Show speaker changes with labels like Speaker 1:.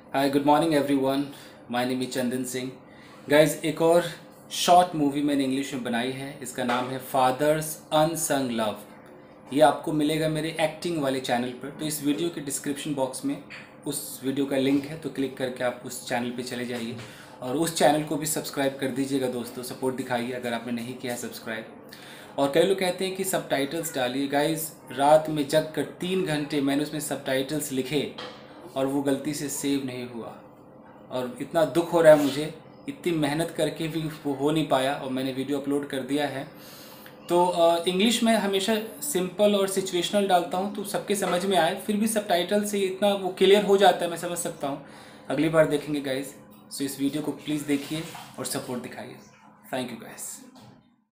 Speaker 1: Hi good morning everyone. My name is Chandan Singh. Guys, एक और short movie मैंने English में बनाई है। इसका नाम है फादर्स अनसंग लव। ये आपको मिलेगा मेरे एक्टिंग वाले चैनल पर। तो इस वीडियो के डिस्क्रिप्शन बॉक्स में उस वीडियो का लिंक है, तो क्लिक करके आप उस चैनल पे चले जाइए और उस चैनल को भी सब्सक्राइब कर दीजिएगा दोस्तों। सपोर्ट दिखाइए अगर आपने नहीं किया है सब्सक्राइब। और कई लोग कहते हैं कि सबटाइटल्स डालिए। गाइस, रात में जग कर 3 घंटे मैंने उसमें सबटाइटल्स लिखे और वो गलती से सेव नहीं हुआ और इतना दुख हो रहा है मुझे। इतनी मेहनत करके भी वो हो नहीं पाया और मैंने वीडियो अपलोड कर दिया है। तो इंग्लिश में हमेशा सिंपल और सिचुएशनल डालता हूँ तो सबके समझ में आए। फिर भी सबटाइटल से इतना वो क्लियर हो जाता है, मैं समझ सकता हूँ। अगली बार देखेंगे गाइस। सो इस वीडियो को प्लीज़ देखिए और सपोर्ट दिखाइए। Thank you guys.